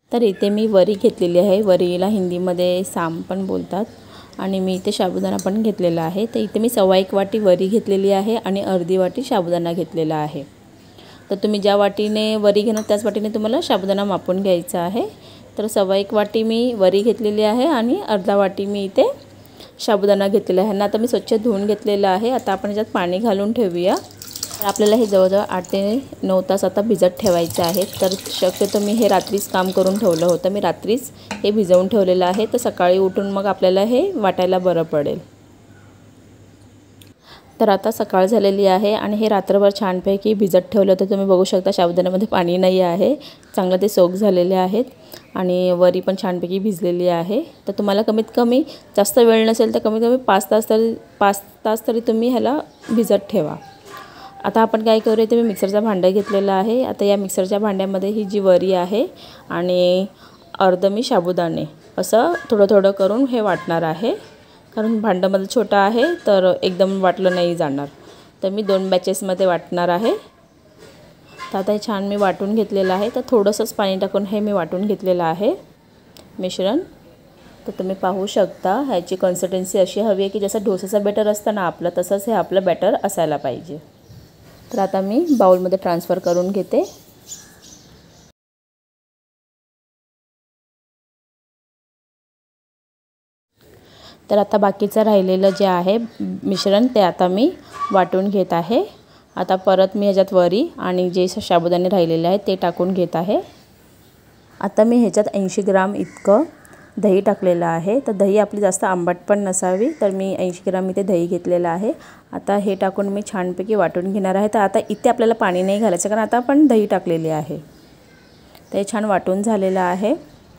तर इथे मी वरी घेतलेली आहे। वरीला हिंदीमध्ये साम पण बोलतात आणि मी इथे साबुदाणा पण घेतलेला आहे। तर इथे मी 1.25 वाटी वरी घेतलेली आहे आणि अर्धी वाटी साबुदाणा घेतलेला आहे। तर तुम्ही ज्या वाटीने वरी घेणार त्याच वाटीने तुम्हाला साबुदाणा मापून घ्यायचा आहे। तर 1.25 वाटी मी वरी घेतलेली आहे आणि अर्धा वाटी मी इथे साबुदाणा घेतलेला आहे ना। आता मी स्वच्छ धुवून घेतलेला आहे। आता आपण याच्यात पाणी घालून ठेवूया। आपल्याला हे जवळजवळ 8 ते 9 तास आता भिजत ठेवायचं आहे। तर शक्यतो मी हे रात्रीच काम करून ठेवलं होतं। मी रात्रीच हे भिजवून ठेवलेलं आहे। तर सकाळी उठून मग आपल्याला हे वाटायला बरं पडेल। तर आता सकाळ झालेली आहे आणि हे रात्रभर छानपैकी भिजत ठेवलं तर तुम्ही बघू शकता साबुदाण्यामध्ये पाणी नाही आहे, चांगलं ते सोक झालेले आहेत आणि वरी पण छानपैकी भिजलेली आहे। तर तुम्हाला कमीत कमी जास्त वेळ नसेल तर कमीत कमी 5 तास तरी तुम्ही ह्याला भिजत ठेवा। आता आपण काय करूया, ते मी मिक्सरचा भांडा घेतलेला आहे। आता या मिक्सरच्या भांड्यामध्ये ही जी वरी आहे आणि अर्ध मी साबुदाणे असं थोडं थोडं करून हे वाटणार आहे, कारण भांडं छोटं आहे तर एकदम वाटलं नाही जाणार। तर मी 2 बॅचेसमध्ये वाटणार आहे। तर आता हे छान मी वाटून घेतलेलं आहे। तर थोडंसंच पाणी टाकून हे मी वाटून घेतलेलं आहे मिश्रण। तर तुम्ही पाहू शकता ह्याची कन्सिस्टन्सी अशी हवी आहे की जसं डोसाचं बॅटर असतं ना आपलं, तसंच हे आपलं बॅटर असायला पाहिजे। तर आता मी बाउलमध्ये ट्रान्सफर करून घेते। तर आता बाकीचं राहिलेलं जे आहे मिश्रण ते आता मी वाटून घेत आहे। आता परत मी ह्याच्यात वरी आणि जे साबुदाणे राहिलेले आहेत ते टाकून घेत आहे। आता मी ह्याच्यात 80 ग्राम इतकं दही टाकलेलं आहे। तर दही आपली जास्त आंबट पण नसावी, तर मी 80 ग्राम इथे दही घेतलेलं आहे। आता हे टाकून मी छानपैकी वाटून घेणार आहे। तर आता इथे आपल्याला पाणी नाही घालायचं, कारण आता आपण दही टाकलेली आहे। तर हे छान वाटून झालेलं आहे।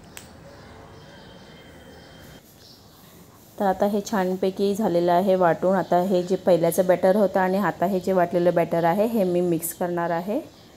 तर आता हे छानपैकी झालेलं आहे वाटून। आता हे जे पहिल्याचं बॅटर होतं आणि आता हे जे वाटलेलं बॅटर आहे हे मी मिक्स करणार आहे।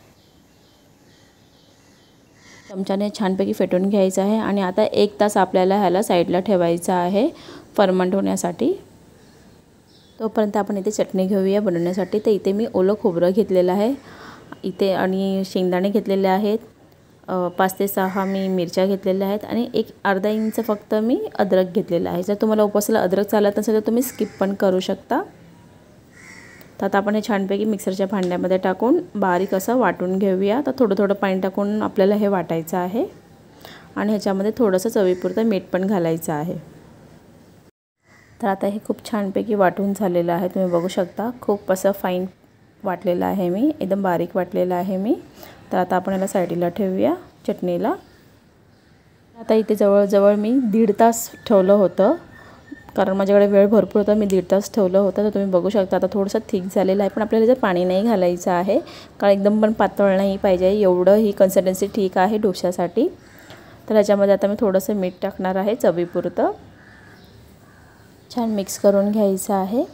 चमच्याने छानपैकी फेटून घ्यायचं आहे आणि आता 1 तास आपल्याला ह्याला साईडला ठेवायचं आहे फर्मंट होण्यासाठी। तोपर्यंत आपण इथे चटणी घेऊया बनवण्यासाठी। तर इथे मी ओलं खोबरं घेतलेलं आहे इथे आणि शेंगदाणे घेतलेले आहेत। 5 ते 6 मी मिरच्या घेतलेल्या आहेत आणि एक अर्धा इंच फक्त मी अद्रक घेतलेला आहे। जर तुम्हाला उपवासाला अद्रक चालत नसेल तर तुम्ही स्किप पण करू शकता। तर आता आपण हे छानपैकी मिक्सरच्या भांड्यामध्ये टाकून बारीक असं वाटून घेऊया। तर थोडं थोडं पाणी टाकून आपल्याला हे वाटायचं आहे आणि ह्याच्यामध्ये थोडंसं चवीपुरतं मीठ पण घालायचं आहे। तर आता हे खूप छानपैकी वाटून झालेलं आहे। तुम्ही बघू शकता खूप असं फाईन वाटलेलं आहे, मी एकदम बारीक वाटलेलं आहे मी। तर आता आपण याला साईडला ठेवूया चटणीला। आता इथे जवळजवळ मी 1.5 तास ठेवलं होतं, कारण माझ्याकडे वेळ भरपूर होता। मी 1.5 तास ठेवलं होतं। तर तुम्ही बघू शकता आता थोडंसं थिक झालेलं आहे, पण आपल्याला जर पाणी नाही घालायचं आहे, कारण एकदम पण पातळ नाही पाहिजे, एवढं ही कन्सिस्टन्सी ठीक आहे डोशासाठी। तर ह्याच्यामध्ये आता मी थोडंसं मीठ टाकणार आहे चवीपुरतं। छान मिक्स करून घ्यायचं आहे।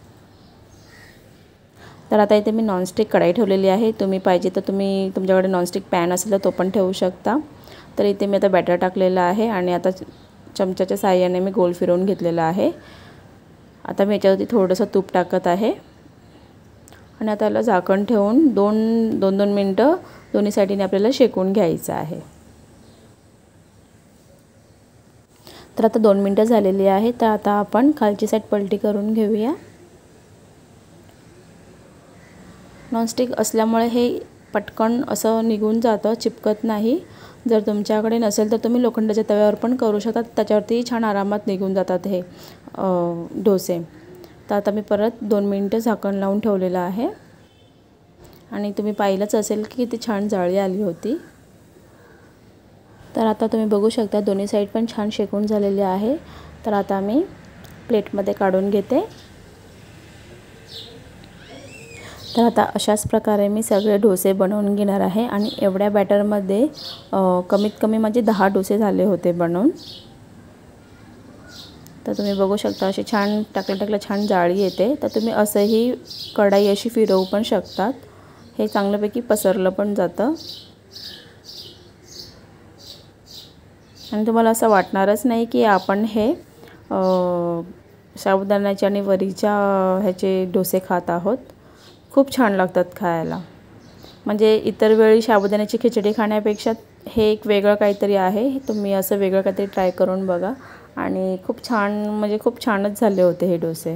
तर आता इथे मी नॉनस्टिक कढाई ठेवलेली आहे। तुम्ही पाहिजे तर तुम्ही तुमच्याकडे नॉनस्टिक पॅन असेल तर तो पण ठेवू शकता। तर इथे मी आता बॅटर टाकलेलं आहे आणि आता चमच्याच्या साहाय्याने मी गोल फिरवून घेतलेला आहे। आता मी याच्यावरती थोडंसं तूप टाकत आहे आणि आता याला झाकण ठेवून 2 मिनटं दोन्ही साईडने आपल्याला शेकून घ्यायचं आहे। तर आता 2 मिनटं झालेली आहे। तर आता आपण खालची साईड पलटी करून घेऊया। नॉनस्टिक असल्यामुळे हे पटकन असं निघून जातं, चिपकत नाही। जर तुमच्याकडे नसेल तर तुम्ही लोखंडाच्या तव्यावर पण करू शकता, त्याच्यावरती छान आरामात निघून जातात हे डोसे। तर आता मी परत 2 मिनटं झाकण लावून ठेवलेलं आहे आणि तुम्ही पाहिलंच असेल की किती छान जाळी आली होती। तर आता तुम्ही बघू शकता दोन्ही साईड पण छान शेकून झालेले आहे। तर आता मी प्लेटमध्ये काढून घेते। तर आता अशाच प्रकारे मी सगळे डोसे बनवून घेणार आहे आणि एवढ्या बॅटरमध्ये कमीत कमी माझे 10 डोसे झाले होते बनवून। तर तुम्ही बघू शकता असे छान टाकल्या छान जाळी येते। तर तुम्ही असंही कढाई अशी फिरवू पण शकतात, हे चांगल्यापैकी पसरलं पण जातं आणि तुम्हाला असं वाटणारच नाही की आपण हे साबुदाण्याचे आणि वरीच्या ह्याचे डोसे खात आहोत। खूप छान लागतात खायला। म्हणजे इतर वेळी साबुदाण्याची खिचडी खाण्यापेक्षा हे एक वेगळं काहीतरी आहे, तुम्ही असं वेगळं काहीतरी ट्राय करून बघा. आणि खूप छान, म्हणजे खूप छानच झाले होते हे डोसे.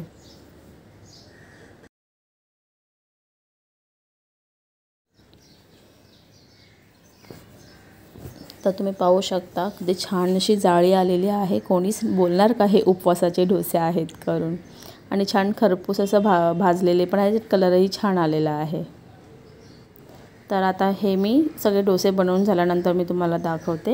तर तुम्ही पाहू शकता किती छान अशी जाळी आलेली आहे. कोणीच बोलणार का हे उपवासाचे डोसे आहेत करून. आणि छान खरपूस असं भाजलेले पण आहे, कलरही छान आलेला आहे. तर आता हे मी सगळे डोसे बनवून झाल्यानंतर मी तुम्हाला दाखवते.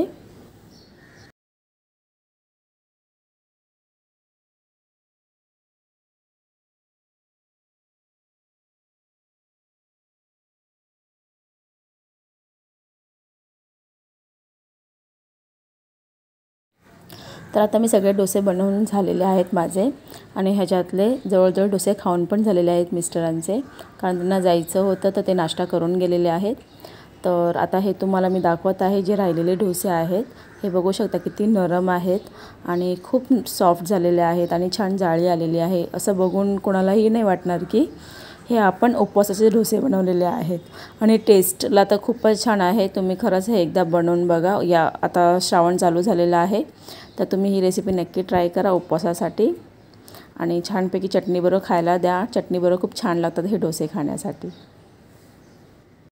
तर आता मी सगळे डोसे बनवून झालेले आहेत माझे. आणि ह्याच्यातले जवळजवळ डोसे खाऊन पण झालेले आहेत मिस्टरांचे, कारण त्यांना जायचं होतं तर ते नाश्ता करून गेलेले आहेत. तर आता हे तुम्हाला मी दाखवत आहे जे राहिलेले डोसे आहेत. हे बघू शकता किती नरम आहेत आणि खूप सॉफ्ट झालेले आहेत आणि छान जाळी आलेली आहे. असं बघून कोणालाही नाही वाटणार की हे आपण उपवासाचे डोसे बनवलेले आहेत. आणि टेस्टला तर खूपच छान आहे. तुम्ही खरंच हे एकदा बनवून बघा. या आता श्रावण चालू झालेलं आहे, तर तुम्ही ही रेसिपी नक्की ट्राय करा उपवासासाठी. आणि छानपैकी चटणीबरोबर खायला द्या. चटणीबरोबर खूप छान लागतात हे डोसे खाण्यासाठी.